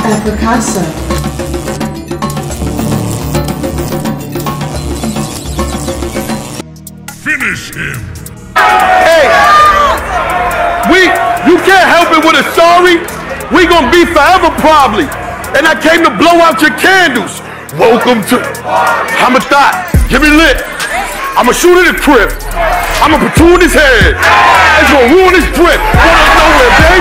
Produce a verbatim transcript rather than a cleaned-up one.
El Picasso. Finish him. Hey, we, you can't help it with a sorry. We gonna be forever probably. And I came to blow out your candles. Welcome to, I'm a thought, give me lit. I'ma shoot at the crib. I'ma put two in his head. It's gonna ruin his grip. Wanna know where